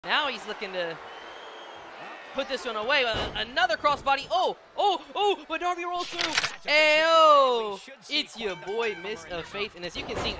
Now he's looking to put this one away. Another crossbody. But Darby rolls through. Ayo! It's your boy, Miss of Faith. And as you can see,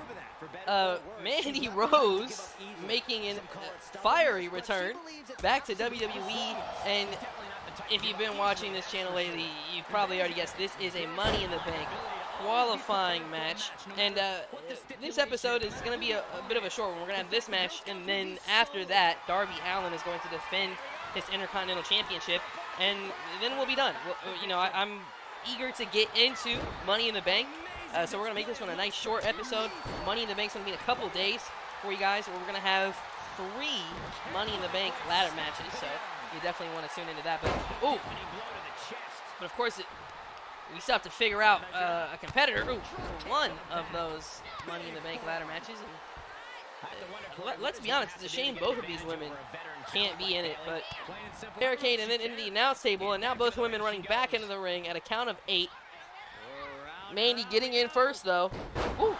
Mandy Rose making a fiery return back to WWE. And if you've been watching this channel lately, you've probably already guessed this is a Money in the Bank qualifying match. And this episode is going to be a bit of a short one. We're going to have this match, and then after that, Darby Allin is going to defend his Intercontinental Championship, and then we'll be done. I'm eager to get into Money in the Bank, so we're going to make this one a nice short episode. Money in the Bank's going to be in a couple days for you guys, where we're going to have 3 Money in the Bank ladder matches, so you definitely want to tune into that. But of course, we still have to figure out a competitor for one of those Money in the Bank ladder matches. And let's be honest, it's a shame both of these women can't be in it. But barricade and then into the announce table, and now both women running back into the ring at a count of 8. Mandy getting in first, though. Ooh.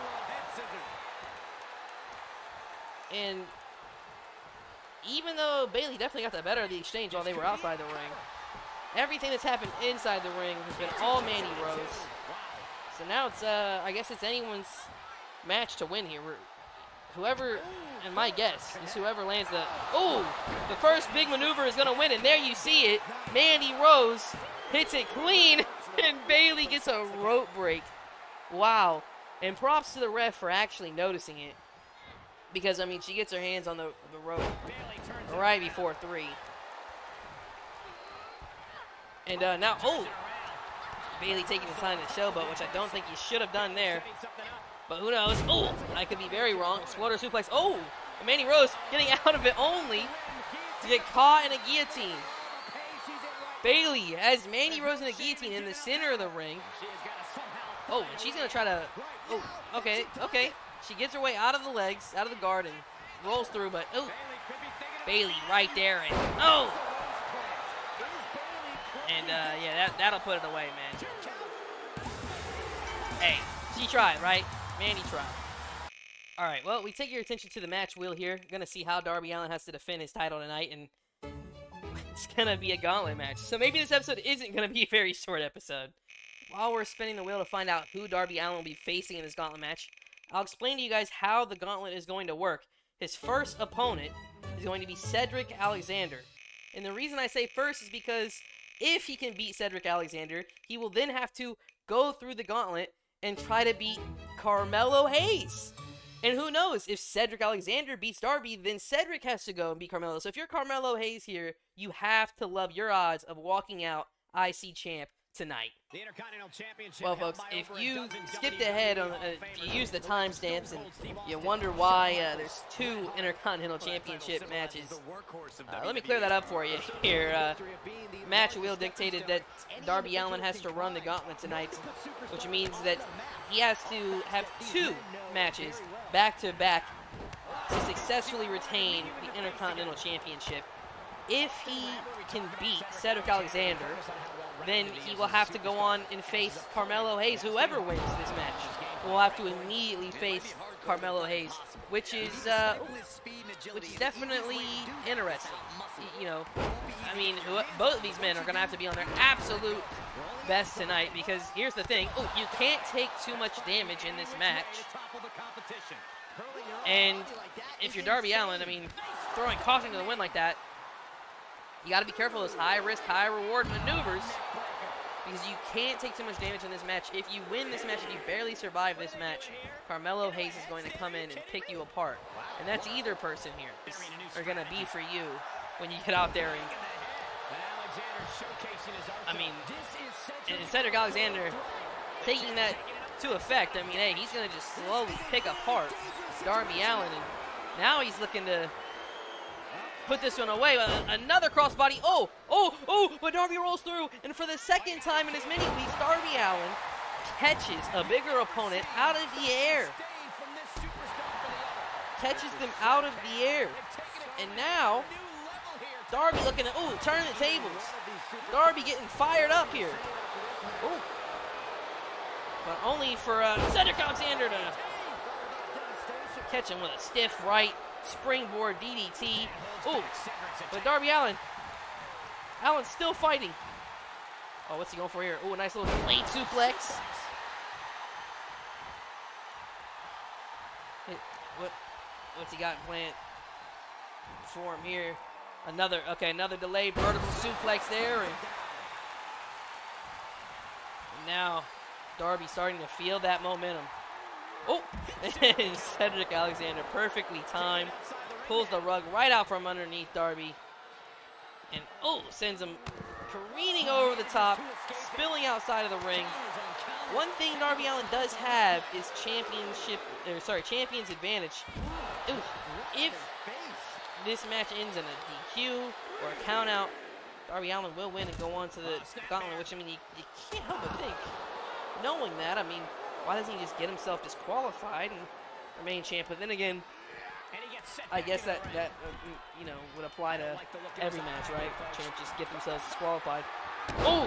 And even though Bayley definitely got the better of the exchange while they were outside the ring, everything that's happened inside the ring has been all Mandy Rose. So now it's, I guess it's anyone's match to win here. Whoever, and my guess is whoever lands the first big maneuver is going to win. And there you see it. Mandy Rose hits it clean, and Bayley gets a rope break. Wow. And props to the ref for actually noticing it. Because, I mean, she gets her hands on the rope right before 3. And now, Bayley taking the time to showboat, which I don't think you should have done there. But who knows? I could be very wrong. Exploder suplex. And Mandy Rose getting out of it only to get caught in a guillotine. Bayley has Mandy Rose in a guillotine in the center of the ring. And she's going to try to... okay. She gets her way out of the legs, out of the guard, and rolls through, but... Bayley right there, and... And, yeah, that'll put it away, man. Hey, she tried, right? Mandy tried. All right, well, we take your attention to the match wheel here. Going to see how Darby Allin has to defend his title tonight, and it's going to be a gauntlet match. So maybe this episode isn't going to be a very short episode. While we're spinning the wheel to find out who Darby Allin will be facing in this gauntlet match, I'll explain to you guys how the gauntlet is going to work. His first opponent is going to be Cedric Alexander. And the reason I say first is because if he can beat Cedric Alexander, he will then have to go through the gauntlet and try to beat Carmelo Hayes. And who knows, if Cedric Alexander beats Darby, then Cedric has to go and beat Carmelo. So if you're Carmelo Hayes here, you have to love your odds of walking out IC champ tonight. Well, folks, if you skipped ahead, if you use the timestamps and you wonder why there's 2 Intercontinental Championship matches, let me clear that up for you here. Match wheel dictated that Darby Allin has to run the gauntlet tonight, which means that he has to have 2 matches back-to-back to successfully retain the Intercontinental Championship. If he can beat Cedric Alexander, then he will have to go on and face Carmelo Hayes. Whoever wins this match will have to immediately face Carmelo Hayes, which is definitely interesting. I mean, both of these men are going to have to be on their absolute best tonight, because here's the thing. You can't take too much damage in this match. And if you're Darby Allin, I mean, throwing caution to the wind like that, you got to be careful of those high-risk, high-reward maneuvers, because you can't take too much damage in this match. If you win this match, if you barely survive this match, Carmelo Hayes is going to come in and pick you apart. And that's either person here are going to be for you when you get out there. And I mean, and Cedric Alexander taking that to effect, I mean, hey, he's going to just slowly pick apart Darby Allin. And now he's looking to put this one away. Another crossbody. But Darby rolls through. And for the second time in as many weeks, Darby Allin catches a bigger opponent out of the air. Catches them out of the air. And now, Darby looking at, turn the tables. Darby getting fired up here. But only for Cedric Alexander to catch him with a stiff right springboard DDT. Ooh, but Darby Allin. Allen's still fighting. Oh, what's he going for here? Ooh, a nice little blade suplex. What's he got planned for him here? Another delayed vertical suplex there. And now Darby starting to feel that momentum. Oh, and Cedric Alexander perfectly timed. Pulls the rug right out from underneath Darby. And oh, sends him careening over the top, spilling outside of the ring. One thing Darby Allin does have is champion's advantage. Ooh, if this match ends in a DQ or a count out, Darby Allin will win and go on to the gauntlet, which, I mean, you can't help but think, knowing that, I mean, why doesn't he just get himself disqualified and remain champ? But then again, I guess that you know, would apply to every match, right? Champs just get themselves disqualified. Oh!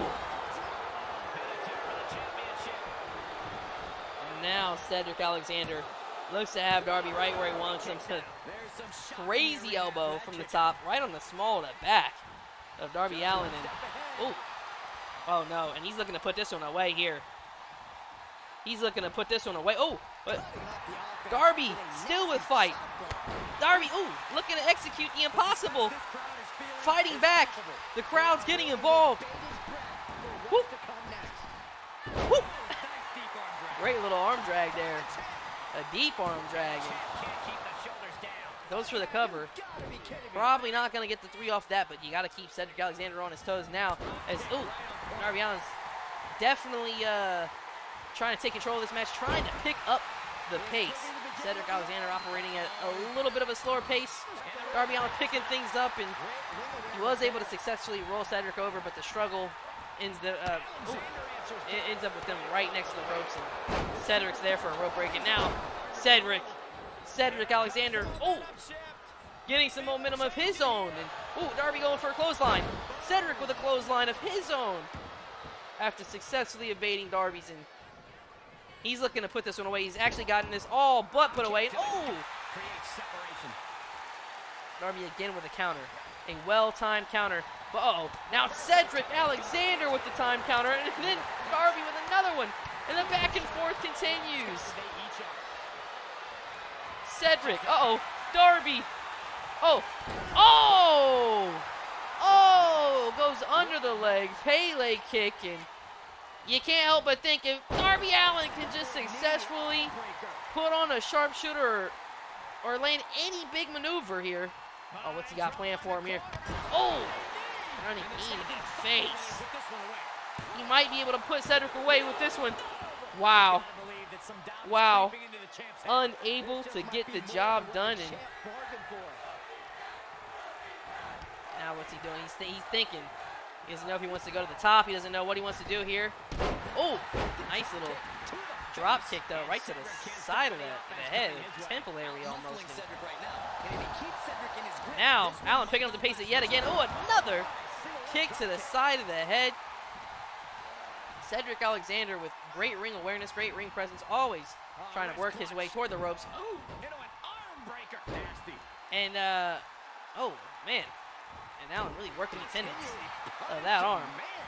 And now Cedric Alexander looks to have Darby right where he wants him. Crazy elbow from the top, right on the small of the back of Darby Allin. And oh no! And he's looking to put this one away here. He's looking to put this one away. Oh, but Darby still with fight. Darby, looking to execute the impossible. Fighting back. The crowd's getting involved. Whoop. Whoop. Great little arm drag there. A deep arm drag. Goes for the cover. Probably not going to get the 3 off that, but you got to keep Cedric Alexander on his toes now. As Darby Allin's definitely trying to take control of this match, trying to pick up the pace. Cedric Alexander operating at a little bit of a slower pace. Darby Allin picking things up, and he was able to successfully roll Cedric over, but the struggle ends up with them right next to the ropes, and Cedric's there for a rope break. And now Cedric Alexander, getting some momentum of his own, and Darby going for a clothesline. Cedric with a clothesline of his own after successfully evading Darby's, and he's looking to put this one away. He's actually gotten this all but put away. And Darby again with a counter. A well-timed counter. But now Cedric Alexander with the time counter. And then Darby with another one. And the back and forth continues. Cedric. Darby. Goes under the leg. Pele kick. And you can't help but think if Darby Allin can just successfully put on a sharpshooter or land any big maneuver here. What's he got planned for him here? Running knee to the face. He might be able to put Cedric away with this one. Wow. Unable to get the job done. And now what's he doing? He's thinking. He doesn't know if he wants to go to the top. He doesn't know what he wants to do here. Nice little drop kick, though, right to the side of the head, temple area almost. Now, Allin picking up the pace yet again. Another kick to the side of the head. Cedric Alexander with great ring awareness, great ring presence, always trying to work his way toward the ropes. And, man. And Allin really working the tendons of that arm.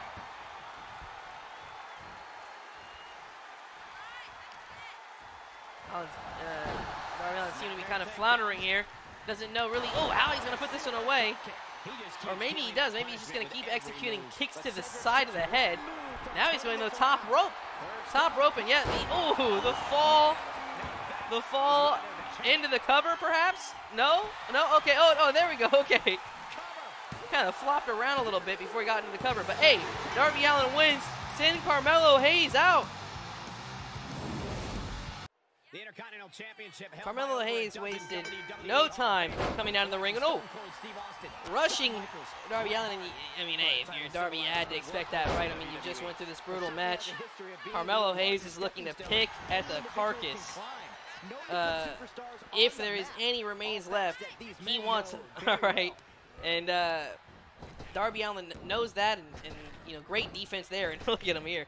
Darby Allin seems to be kind of floundering here. Doesn't know really, how he's going to put this one away. Or maybe he does. Maybe he's just going to keep executing kicks to the side of the head. Now he's going to the top rope. Top rope, and yet, the fall. The fall into the cover, perhaps? No? Okay. There we go. Okay. Kind of flopped around a little bit before he got into the cover. But, hey, Darby Allin wins. Send Carmelo Hayes out. The Intercontinental Championship. Carmelo Hayes wasted no time coming down to the ring. And rushing Darby Allin. I mean, hey, if you're Darby, you had to expect that, right? I mean, you just went through this brutal match. Carmelo Hayes is looking to pick at the carcass. If there is any remains left, he wants it. All right. And Darby Allin knows that, and great defense there. And look at him here.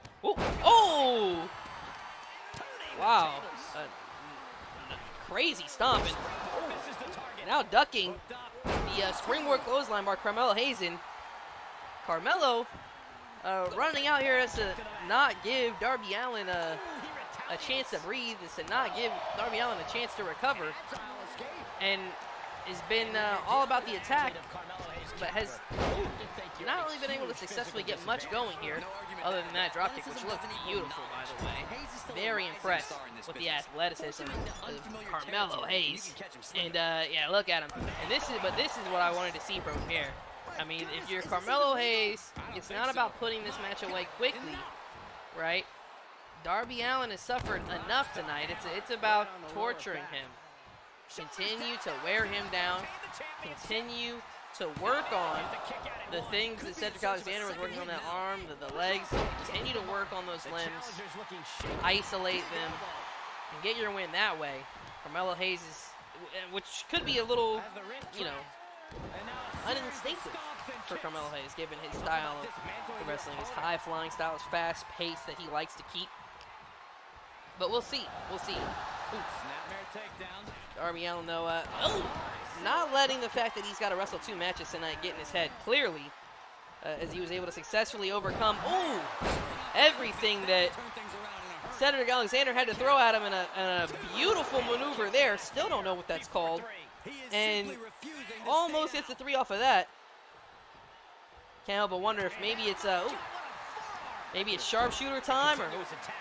Wow. Crazy stomping. Now ducking the springboard clothesline by Carmelo Hayes. And Carmelo running out here as to not give Darby Allin a chance to breathe, is to not give Darby Allin a chance to recover. And has been all about the attack, but has not really been able to successfully get much going here, other than that dropkick, which looked beautiful, by the way. Very impressed with the athleticism of Carmelo Hayes. And yeah, look at him. And this is what I wanted to see from here. I mean, if you're Carmelo Hayes, it's not about putting this match away quickly, right? Darby Allin has suffered enough tonight. It's about torturing him. Continue to wear him down. Continue to work on the things that Cedric Alexander was working on, that arm, the legs. Continue to work on those limbs. Isolate them. And get your win that way. Carmelo Hayes is, which could be a little, you know, uninstinctive for Carmelo Hayes, given his style of wrestling, his high-flying style, his fast pace that he likes to keep. But we'll see. We'll see. Darby Allin, though, not letting the fact that he's got to wrestle 2 matches tonight get in his head, clearly, as he was able to successfully overcome, everything that Cedric Alexander had to throw at him in a beautiful maneuver there. Still don't know what that's called. And almost gets the 3 off of that. Can't help but wonder if maybe it's maybe it's sharpshooter time, or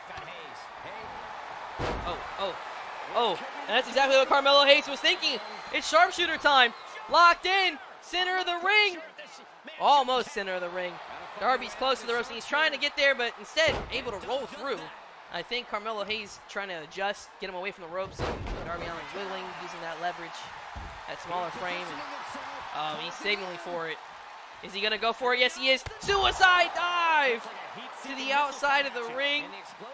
and that's exactly what Carmelo Hayes was thinking. It's sharpshooter time. Locked in, center of the ring. Almost center of the ring. Darby's close to the ropes, and he's trying to get there, but instead able to roll through. I think Carmelo Hayes trying to adjust, get him away from the ropes. Darby Allin wiggling, using that leverage, that smaller frame, and he's signaling for it. Is he going to go for it? Yes, he is. Suicide dive to the outside of the ring.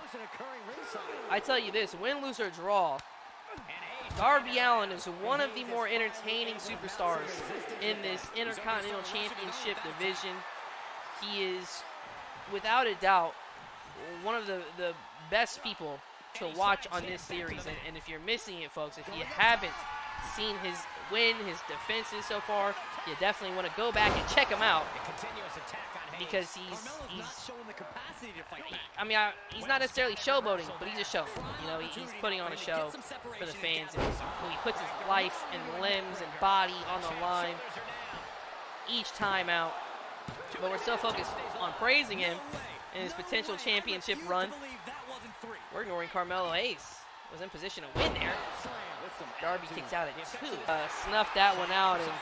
I tell you this, win, lose, or draw, Darby Allin is one of the more entertaining superstars in this Intercontinental Championship division. He is, without a doubt, one of the best people to watch on this series. And if you're missing it, folks, if you haven't seen his win, his defenses so far, you definitely want to go back and check him out, because he's I mean, he's not necessarily showboating, but he's a show. You know, he's putting on a show for the fans, and he puts his life and limbs and body on the line each time out. But we're still focused on praising him in his potential championship run. We're ignoring Carmelo Hayes. Was in position to win there. Darby kicks out at 2. Snuffed that one out, and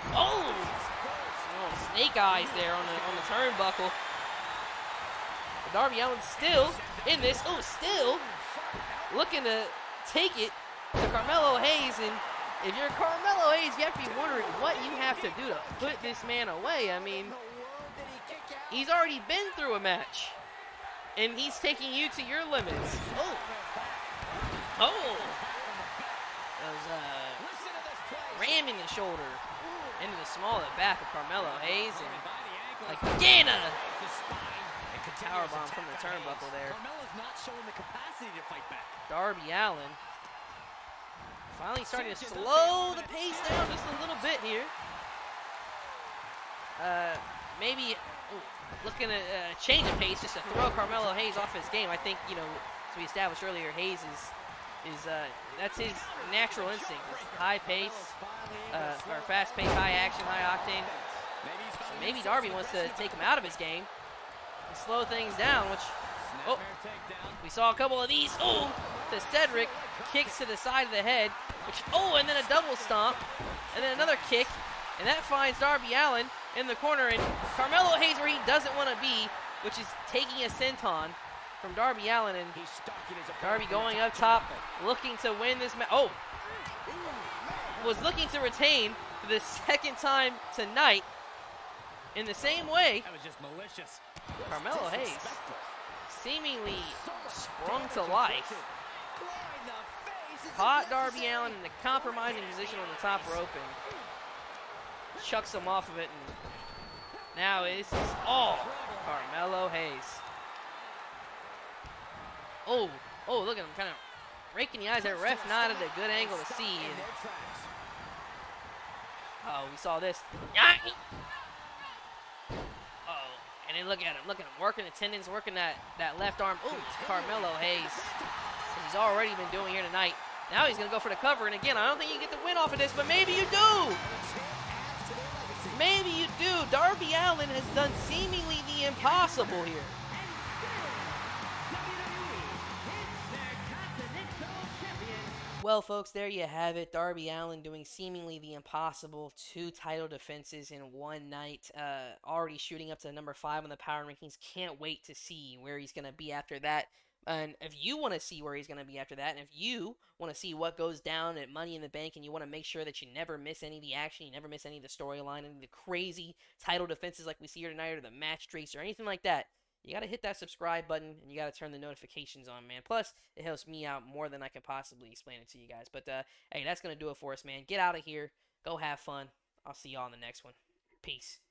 snake eyes there on the turnbuckle. But Darby Allin still in this. Still looking to take it to Carmelo Hayes. And if you're Carmelo Hayes, you have to be wondering what you have to do to put this man away. I mean, he's already been through a match, and he's taking you to your limits. That was ramming the shoulder into the small of the back of Carmelo Hayes, and again a powerbomb from the turnbuckle there. Darby Allin finally starting to slow the pace down just a little bit here. Maybe looking at change of pace just to throw Carmelo Hayes off his game. I think, you know, as we established earlier, Hayes is that's his natural instinct. It's high pace, or fast pace, high action, high octane. So maybe Darby wants to take him out of his game and slow things down, which, we saw a couple of these. To Cedric, kicks to the side of the head, which, and then a double stomp, and then another kick, and that finds Darby Allin in the corner, and Carmelo Hayes where he doesn't want to be, which is taking a senton from Darby Allin, and Darby going up top, looking to win this match. Was looking to retain for the second time tonight in the same way. That was just malicious. Carmelo Hayes seemingly sprung to life. Caught Darby Allin in the compromising position on the top rope and chucks him off of it, and now this is all Carmelo Hayes. Look at him kind of raking the eyes at ref, not at a good angle to see. And Oh, we saw this. Oh, and then look at him, working the tendons, working that left arm. Ooh, it's Carmelo Hayes. He's already been doing here tonight. Now he's gonna go for the cover, and again, I don't think you get the win off of this, but maybe you do. Maybe you do. Darby Allin has done seemingly the impossible here. Well, folks, there you have it. Darby Allin doing seemingly the impossible. 2 title defenses in one night. Already shooting up to number 5 on the power rankings. Can't wait to see where he's going to be after that. And if you want to see where he's going to be after that, and if you want to see what goes down at Money in the Bank, and you want to make sure that you never miss any of the action, you never miss any of the storyline, any of the crazy title defenses like we see here tonight, or the match streaks, or anything like that, you got to hit that subscribe button, and you got to turn the notifications on, man. Plus, it helps me out more than I can possibly explain it to you guys. But, hey, that's going to do it for us, man. Get out of here. Go have fun. I'll see y'all in the next one. Peace.